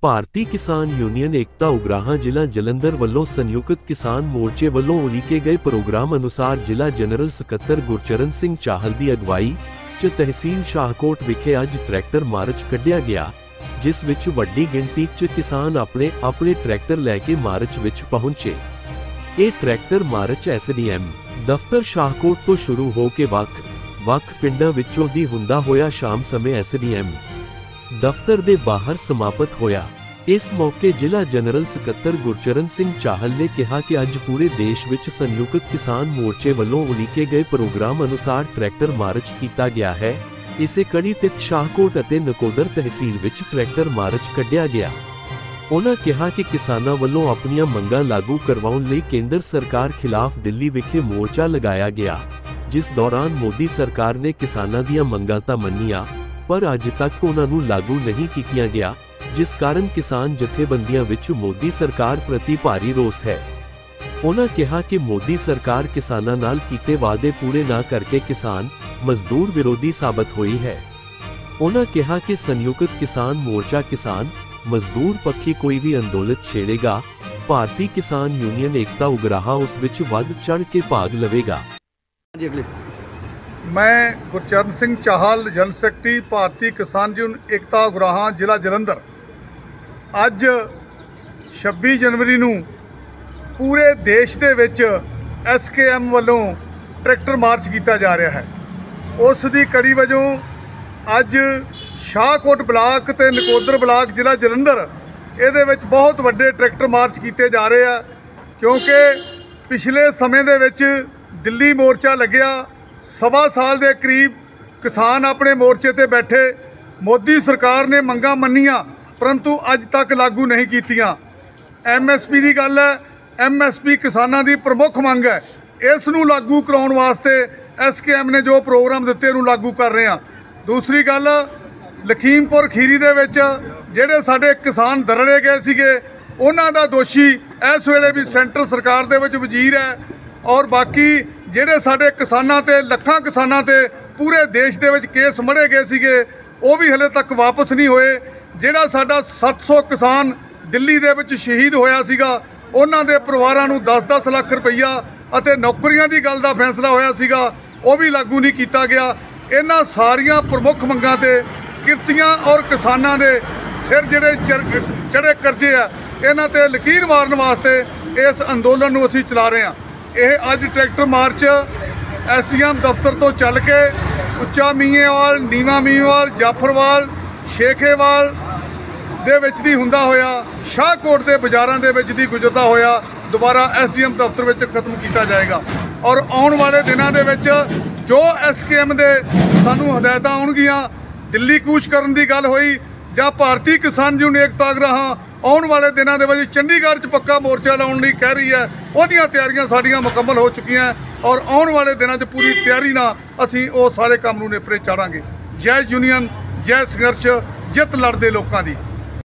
ਭਾਰਤੀ ਕਿਸਾਨ ਯੂਨੀਅਨ ਏਕਤਾ ਉਗਰਾਹਾਂ ਜ਼ਿਲ੍ਹਾ ਜਲੰਧਰ ਵੱਲੋਂ ਸੰਯੁਕਤ ਕਿਸਾਨ ਮੋਰਚੇ ਵੱਲੋਂ ਉਲੀਕੇ ਗਏ ਪ੍ਰੋਗਰਾਮ ਅਨੁਸਾਰ ਜ਼ਿਲ੍ਹਾ ਜਨਰਲ ਸਕੱਤਰ ਗੁਰਚਰਨ ਸਿੰਘ ਚਾਹਲ ਦੀ ਅਗਵਾਈ 'ਚ ਤਹਿਸੀਲ ਸ਼ਾਹਕੋਟ ਵਿਖੇ ਅੱਜ ਟਰੈਕਟਰ ਮਾਰਚ ਕੱਢਿਆ ਗਿਆ, ਜਿਸ ਵਿੱਚ ਵੱਡੀ ਗਿਣਤੀ 'ਚ ਕਿਸਾਨ ਆਪਣੇ ਟਰੈਕਟਰ ਲੈ ਕੇ ਮਾਰਚ ਵਿੱਚ ਪਹੁੰਚੇ। ਇਹ ਟਰੈਕਟਰ ਮਾਰਚ ਐਸਡੀਐਮ ਦਫ਼ਤਰ ਸ਼ਾਹਕੋਟ ਤੋਂ ਸ਼ੁਰੂ ਹੋ ਕੇ ਵੱਖ ਪਿੰਡਾਂ ਵਿੱਚੋਂ ਦੀ ਹੁੰਦਾ ਹੋਇਆ ਸ਼ਾਮ ਸਮੇਂ ਐਸਡੀਐਮ ਦਫ਼ਤਰ ਦੇ ਬਾਹਰ ਸਮਾਪਤ ਹੋਇਆ। ਇਸ ਮੌਕੇ ਜ਼ਿਲ੍ਹਾ ਜਨਰਲ ਸਕੱਤਰ ਗੁਰਚਰਨ ਸਿੰਘ ਚਾਹਲ ਨੇ ਕਿਹਾ ਕਿ ਅੱਜ ਪੂਰੇ ਦੇਸ਼ ਵਿੱਚ ਸੰਯੁਕਤ ਕਿਸਾਨ ਮੋਰਚੇ ਵੱਲੋਂ ਉਲੀਕੇ ਗਏ ਪ੍ਰੋਗਰਾਮ ਅਨੁਸਾਰ ਟਰੈਕਟਰ ਮਾਰਚ ਕੀਤਾ ਗਿਆ ਹੈ। ਇਸੇ ਕੜੀ ਤਹਿਤ ਸ਼ਾਹਕੋਟ ਅਤੇ ਨਕੋਦਰ ਤਹਿਸੀਲ ਵਿੱਚ ਟਰੈਕਟਰ ਮਾਰਚ ਕੱਢਿਆ ਗਿਆ। ਉਨ੍ਹਾਂ ਕਿਹਾ ਕਿ ਕਿਸਾਨਾਂ ਵੱਲੋਂ ਆਪਣੀਆਂ ਮੰਗਾਂ ਲਾਗੂ ਕਰਵਾਉਣ ਲਈ ਕੇਂਦਰ ਸਰਕਾਰ ਖਿਲਾਫ ਦਿੱਲੀ ਵਿਖੇ ਮੋਰਚਾ ਲਗਾਇਆ ਗਿਆ, ਜਿਸ ਦੌਰਾਨ ਮੋਦੀ ਸਰਕਾਰ ਨੇ ਕਿਸਾਨਾਂ ਦੀਆਂ ਮੰਗਾਂ ਤਾਂ ਮੰਨੀਆਂ, ਪਰ ਅੱਜ ਤੱਕ ਉਨ੍ਹਾਂ ਨੂੰ ਲਾਗੂ ਨਹੀਂ ਕੀਤਾ ਗਿਆ, ਜਿਸ ਕਾਰਨ ਕਿਸਾਨ ਜਥੇਬੰਦੀਆਂ ਵਿੱਚ ਮੋਦੀ ਸਰਕਾਰ ਪ੍ਰਤੀ ਭਾਰੀ ਰੋਸ ਹੈ। ਉਨ੍ਹਾਂ ਕਿਹਾ ਕਿ ਮੋਦੀ ਸਰਕਾਰ ਕਿਸਾਨਾਂ ਨਾਲ ਕੀਤੇ ਵਾਅਦੇ ਪੂਰੇ ਨਾ ਕਰਕੇ ਕਿਸਾਨ ਮਜ਼ਦੂਰ ਵਿਰੋਧੀ ਸਾਬਤ ਹੋਈ ਹੈ। ਉਨ੍ਹਾਂ ਕਿਹਾ ਕਿ ਸੰਯੁਕਤ ਕਿਸਾਨ ਮੋਰਚਾ ਕਿਸਾਨ ਮਜ਼ਦੂਰ ਪੱਖੀ ਕੋਈ ਵੀ ਅੰਦੋਲਨ ਛੇੜੇਗਾ, ਭਾਰਤੀ ਕਿਸਾਨ ਯੂਨੀਅਨ ਏਕਤਾ ਉਗਰਾਹਾਂ ਉਸ ਵਿੱਚ ਵੱਧ ਚੜ੍ਹ ਕੇ ਭਾਗ ਲਵੇਗਾ। मैं Gurcharan Singh Chahal general secretary Bharatiya Kisan union एकता उगराਹਾਂ ਜ਼ਿਲ੍ਹਾ ਜਲੰਧਰ। ਅੱਜ 26 ਜਨਵਰੀ ਨੂੰ ਪੂਰੇ ਦੇਸ਼ ਦੇ ਵਿੱਚ SKM ਵੱਲੋਂ ਟਰੈਕਟਰ ਮਾਰਚ ਕੀਤਾ ਜਾ ਰਿਹਾ ਹੈ। ਉਸ ਦੀ ਕੜੀ ਵਜੋਂ ਅੱਜ ਸ਼ਾਹਕੋਟ ਬਲਾਕ ਤੇ ਨਕੋਦਰ ਬਲਾਕ ਜ਼ਿਲ੍ਹਾ ਜਲੰਧਰ ਇਹਦੇ ਵਿੱਚ ਬਹੁਤ ਵੱਡੇ ਟਰੈਕਟਰ ਮਾਰਚ ਕੀਤੇ ਜਾ ਰਹੇ ਆ, ਕਿਉਂਕਿ ਪਿਛਲੇ ਸਮੇਂ ਦੇ ਵਿੱਚ ਦਿੱਲੀ ਮੋਰਚਾ ਲੱਗਿਆ। ਸਵਾ ਸਾਲ ਦੇ ਕਰੀਬ ਕਿਸਾਨ ਆਪਣੇ ਮੋਰਚੇ ਤੇ ਬੈਠੇ, ਮੋਦੀ ਸਰਕਾਰ ਨੇ ਮੰਗਾਂ ਮੰਨੀਆਂ ਪਰੰਤੂ ਅੱਜ ਤੱਕ ਲਾਗੂ ਨਹੀਂ ਕੀਤੀਆਂ। MSP ਦੀ ਗੱਲ ਹੈ, MSP ਕਿਸਾਨਾਂ ਦੀ ਪ੍ਰਮੁੱਖ ਮੰਗ ਹੈ। ਇਸ ਨੂੰ ਲਾਗੂ ਕਰਾਉਣ ਵਾਸਤੇ SKM ਨੇ ਜੋ ਪ੍ਰੋਗਰਾਮ ਦਿੱਤੇ ਉਹਨੂੰ ਲਾਗੂ ਕਰ ਰਹੇ ਹਾਂ। ਦੂਸਰੀ ਗੱਲ, ਲਖੀਮਪੁਰ ਖੀਰੀ ਦੇ ਵਿੱਚ ਜਿਹੜੇ ਸਾਡੇ ਕਿਸਾਨ ਦਰੜੇ ਗਏ ਸੀਗੇ ਉਹਨਾਂ ਦਾ ਦੋਸ਼ੀ ਇਸ ਵੇਲੇ ਵੀ ਸੈਂਟਰ ਸਰਕਾਰ ਦੇ ਵਿੱਚ ਵਜ਼ੀਰ ਹੈ, ਔਰ ਬਾਕੀ ਜਿਹੜੇ ਸਾਡੇ ਕਿਸਾਨਾਂ ਤੇ ਲੱਖਾਂ ਕਿਸਾਨਾਂ ਤੇ ਪੂਰੇ ਦੇਸ਼ ਦੇ ਵਿੱਚ ਕੇਸ ਮੜੇ ਗਏ ਸੀਗੇ ਉਹ ਵੀ ਹਲੇ ਤੱਕ ਵਾਪਸ ਨਹੀਂ ਹੋਏ। ਜਿਹੜਾ ਸਾਡਾ 700 ਕਿਸਾਨ ਦਿੱਲੀ ਦੇ ਵਿੱਚ ਸ਼ਹੀਦ ਹੋਇਆ ਸੀਗਾ ਉਹਨਾਂ ਦੇ ਪਰਿਵਾਰਾਂ ਨੂੰ 10-10 ਲੱਖ ਰੁਪਈਆ ਅਤੇ ਨੌਕਰੀਆਂ ਦੀ ਗੱਲ ਦਾ ਫੈਸਲਾ ਹੋਇਆ ਸੀਗਾ ਉਹ ਵੀ ਲਾਗੂ ਨਹੀਂ ਕੀਤਾ ਗਿਆ। ਇਹਨਾਂ ਸਾਰੀਆਂ ਪ੍ਰਮੁੱਖ ਮੰਗਾਂ ਤੇ ਕਿਰਤੀਆਂ ਔਰ ਕਿਸਾਨਾਂ ਦੇ ਸਿਰ ਜਿਹੜੇ ਚੜੇ ਕਰਜ਼ੇ ਆ ਇਹਨਾਂ ਤੇ ਲਕੀਰ ਮਾਰਨ ਵਾਸਤੇ ਇਸ ਅੰਦੋਲਨ ਨੂੰ ਅਸੀਂ ਚਲਾ ਰਹੇ ਹਾਂ। ਇਹ ਅੱਜ ਟਰੈਕਟਰ ਮਾਰਚ SDM ਦਫ਼ਤਰ ਤੋਂ ਚੱਲ ਕੇ ਉੱਚਾ ਮੀਏਵਾਲ, ਨੀਵਾਂ ਮੀਏਵਾਲ, ਜਾਫਰਵਾਲ, ਸ਼ੇਖੇਵਾਲ ਦੇ ਵਿੱਚ ਦੀ ਹੁੰਦਾ ਹੋਇਆ ਸ਼ਾਹਕੋਟ ਦੇ ਬਾਜ਼ਾਰਾਂ ਦੇ ਵਿੱਚ ਦੀ ਗੁਜ਼ਰਦਾ ਹੋਇਆ ਦੁਬਾਰਾ SDM ਦਫ਼ਤਰ ਵਿੱਚ ਖਤਮ ਕੀਤਾ ਜਾਏਗਾ। ਔਰ ਆਉਣ ਵਾਲੇ ਦਿਨਾਂ ਦੇ ਵਿੱਚ ਜੋ SKM ਦੇ ਸਾਨੂੰ ਹਦਾਇਤਾਂ ਆਉਣਗੀਆਂ, ਦਿੱਲੀ ਕੂਚ ਕਰਨ ਦੀ ਗੱਲ ਹੋਈ ਜਾਂ ਭਾਰਤੀ ਕਿਸਾਨ ਯੂਨੀਅਨ ਏਕਤਾ ਉਗਰਾਹਾਂ ਆਉਣ ਵਾਲੇ ਦਿਨਾਂ ਦੇ ਵਿੱਚ ਚੰਡੀਗੜ੍ਹ 'ਚ ਪੱਕਾ ਮੋਰਚਾ ਲਾਉਣ ਲਈ ਕਹਿ ਰਹੀ ਹੈ, ਉਹਦੀਆਂ ਤਿਆਰੀਆਂ ਸਾਡੀਆਂ ਮੁਕੰਮਲ ਹੋ ਚੁੱਕੀਆਂ ਔਰ ਆਉਣ ਵਾਲੇ ਦਿਨਾਂ 'ਚ ਪੂਰੀ ਤਿਆਰੀ ਨਾਲ ਅਸੀਂ ਉਹ ਸਾਰੇ ਕੰਮ ਨੂੰ ਨੇਪਰੇ ਚਾੜਾਂਗੇ। ਜੈ ਯੂਨੀਅਨ, ਜੈ ਸੰਘਰਸ਼, ਜਿੱਤ ਲੜਦੇ ਲੋਕਾਂ ਦੀ।